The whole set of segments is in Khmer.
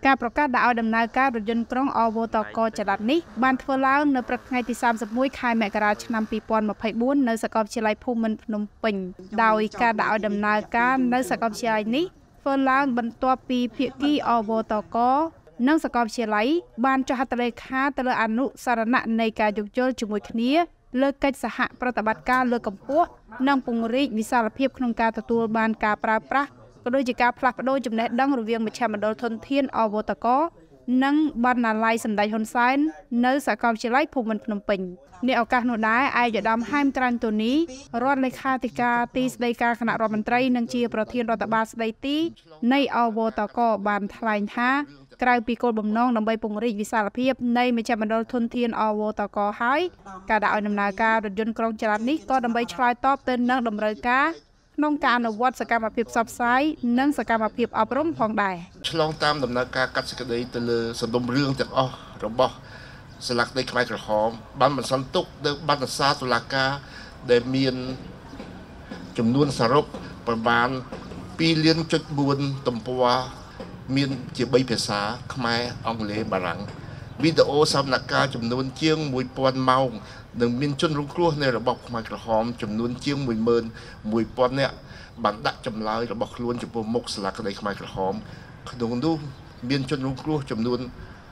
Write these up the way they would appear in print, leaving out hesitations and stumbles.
ការប្រកាសដាក់ឲ្យដំណើរការរថយន្តក្រុងអវតកចល័តនេះបានធ្វើឡើងនៅព្រឹកថ្ងៃទី31ខែមករាឆ្នាំ2024នៅសាកលវិទ្យាល័យភូមិន្ទភ្នំពេញដោយការដាក់ឲ្យដំណើរការនៅសាកលវិទ្យាល័យនេះធ្វើឡើងបន្ទាប់ពីភាគីអវតកនិងសាកលវិទ្យាល័យបានចុះហត្ថលេខាទៅលើអនុសារណៈនៃការយោគយល់ជាមួយគ្នាលើកិច្ចសហប្រតិបត្តិការលើកកម្ពស់និងពង្រីកវិសាលភាពក្នុងការទទួលបានការប្រើប្រាស់ក៏ដូចជាការផ្លាស់ប្ដូរចំណេះដឹងរវាងមជ្ឈមណ្ឌលធនធានអវតកនិងបណ្ណាល័យសម្ដេចហ៊ុនសែននៅសាកលវិទ្យាល័យភូមិន្ទភ្នំពេញในឱកាសនោះដែរឯកឧត្តមហែមក្រាញ់តូនីរដ្ឋលេខាធិការទីស្តីការគណៈរដ្ឋមន្ត្រីនិងជាប្រធានរដ្ឋបាលស្តីទីនៃអវតកបានថ្លែងថាក្រៅពីគោលបំណងដើម្បីពង្រីកវិសាលភាពនៃមជ្ឈមណ្ឌលធនធានអវតកហើយការដាក់ឲ្យដំណើរការរថយន្តក្រុងចល័តនេះក៏ដើម្បីឆ្លើយតបទៅនឹងតម្រូវការក្នុងការអនុវត្តសកម្មភាពផ្សព្វផ្សាយនិងសកម្មភាពអប់រំផងដែរឆ្លងតាមដំណើរការកាត់សេចក្តីទៅលើសំណុំរឿងទាំងអស់របស់សាលាក្តីខ្មែរក្រហមបានបន្សន្ទុកទៅបណ្ឌសារតុលាការដែលមានចំនួនសរុបប្រមាណ2.4លានទំព័រមានជា3ភាសាខ្មែរអង់គ្លេសបារាំងវីដេអូសកម្មភាពចំនួនជាង 1000 ម៉ោងនិងមានជនរងគ្រោះនៃរបបខ្មែរក្រហមចំនួនជាង 11000 នាក់បានដាក់ចម្លើយរបស់ខ្លួនចំពោះមុខសាលាក្តីខ្មែរក្រហមក្នុងនោះមានជនរងគ្រោះចំនួន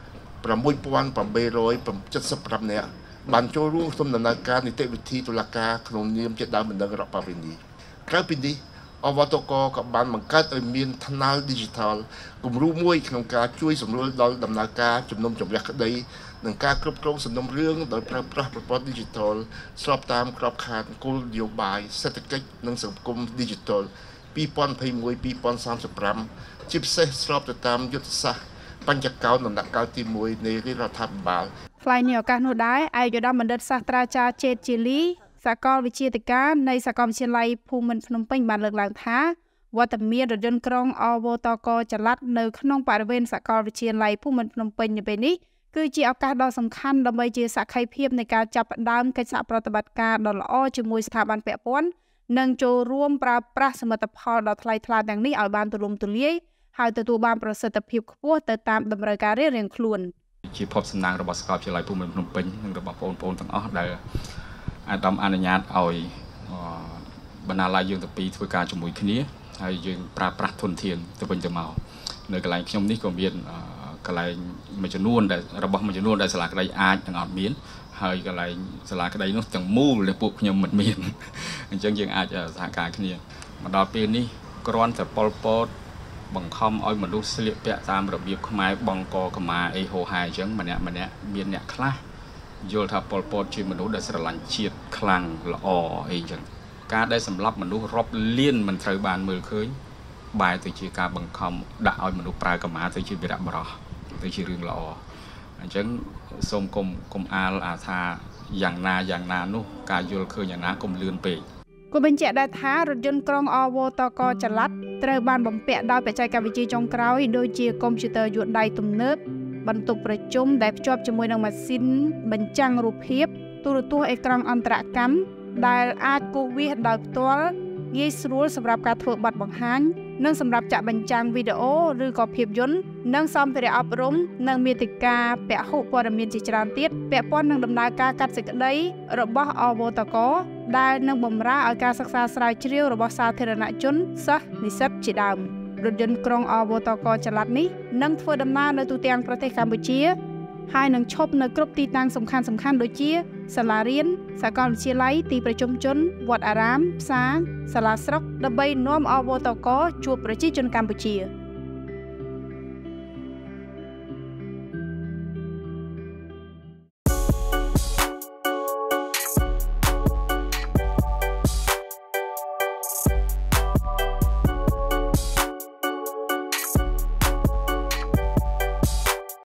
6875 នាក់បានចូលរួមក្នុងដំណើរការនីតិវិធីតុលាការក្នុងនាមជាដើមបណ្ដឹងរដ្ឋបាលវិនិច្ឆ័យក្រៅពីនេះអវតកក៏បានបង្កើតឲ្យមានថ្នាល Digital គំរូមួយក្នុងការជួយសម្រួលដល់ដំណើរការជំនុំជម្រះក្តីនិងការគ្រប់គ្រងសំណុំរឿងដោយប្រើប្រាស់ប្រព័ន្ធ Digital ស្របតាមក្របខ័ណ្ឌគោលនយោបាយសេដ្ឋកិច្ចនិងសង្គម Digital 2021-2035 ជាពិសេសស្របទៅតាមយុទ្ធសាស្ត្របញ្ចកោណដំណាក់កាលទី1នៃរដ្ឋាភិបាលថ្លែងនៅឱកាសនោះដែរឯកឧត្តមបណ្ឌិតសាស្ត្រាចារ្យជេតជាលីសាកលវិទ្យាធិការនៃសាកលវិទ្យាល័យភូមិន្ទភ្នំពេញបានលើកឡើងថាវត្តមានរថយន្តក្រុងអវតកចល័តនៅក្នុងបរិវេណសាកលវិទ្យាល័យភូមិន្ទភ្នំពេញនៅពេលនេះគឺជាឱកាសដ៏សំខាន់ដើម្បីជាសក្ខីភាពនៃការចាប់ផ្ដើមកិច្ចសហប្រតិបត្តិការដ៏ល្អជាមួយស្ថាប័នពាក់ព័ន្ធនិងចូលរួមប្រើប្រាស់សមិទ្ធផលដ៏ថ្លៃថ្លាទាំងនេះឲ្យបានទូលំទូលាយហើយទទួលបានប្រសិទ្ធភាពខ្ពស់ទៅតាមតម្រូវការរៀងៗខ្លួនជាភពសំណាងរបស់សាកលវិទ្យាល័យភូមិន្ទភ្នំពេញនិងរបស់បងប្អូនទាំងអស់ដែលអាដាមអនុញ្ញាតឲ្យបណ្ណាល័យយើងទាំងពីរធ្វើការជាមួយគ្នាហើយយើងប្រើប្រាស់ធនធានទៅវិញទៅមកនៅកន្លែងខ្ញុំនេះក៏មានកន្លែងមួយចំនួនដែលរបស់មួយចំនួនដែលសាលាក្តីអាចនឹងអត់មានហើយកន្លែងសាលាក្តីនោះទាំងមូលដែលពួកខ្ញុំមិនមានអញ្ចឹងយើងអាចសហការគ្នាមកដល់ពេលនេះគ្រាន់តែប៉ុលពតបង្ខំឲ្យមនុស្សស្លៀកពាក់តាមរបៀបខ្មែរបង់កកម្មាអីហោហាអញ្ចឹងម្នាក់មានអ្នកខ្លះយល់ថាប៉ុលពតជាមនុស្សដែលស្រឡាញ់ជាតិខ្លាំងល្អអីអញ្ចឹងការដែលសម្លាប់មនុស្សរាប់លានមិនត្រូវបានមើលឃើញបែរទៅជាការបង្ខំដាក់ឲ្យមនុស្សប្រើកម្មាទៅជាវីរៈបុរសទៅជារឿងល្អអញ្ចឹងសូមកុំអាលថាយ៉ាងណានោះការយល់ឃើញយ៉ាងណាកុំលឿនពេកគូបញ្ជាក់ដែរថារថយន្តក្រុងអវតកចល័តត្រូវបានបំពាក់ដោយបច្ចេកវិទ្យាចុងក្រោយដូចជាកុំព្យូទ័រយួរដៃទំនើបបន្ទប់ប្រជុំដែលភ្ជាប់ជាមួយនឹងម៉ាស៊ីនបញ្ចាំងរូបភាពទូរទស្សន៍អេក្រង់អន្តរកម្មដែលអាចគូសវាសដោយផ្ទាល់ងាយស្រួលសម្រាប់ការធ្វើបទបង្ហាញនិងសម្រាប់ចាក់បញ្ចាំងវីដេអូឬក៏ភាពយន្តនិងសម្ភារៈអប់រំនិងមាតិកាពហុព័ត៌មានជាច្រើនទៀតពាក់ព័ន្ធនឹងដំណើរការកាត់សេចក្តីរបស់អវតកដែលនឹងបម្រើឲ្យការសិក្សាស្រាវជ្រាវរបស់សាធារណជនសិស្សនិស្សិតជាដើមរថយន្តក្រុងអវតកចល័តនេះនឹងធ្វើដំណើរនៅទូទាំងប្រទេសកម្ពុជាហើយនឹងឈប់នៅគ្រប់ទីតាំងសំខាន់ដូចជាសាលារៀនសាកលវិទ្យាល័យទីប្រជុំជនវត្តអារាមផ្សារសាលាស្រុកដើម្បីនាំអវតកជួបប្រជាជនកម្ពុជា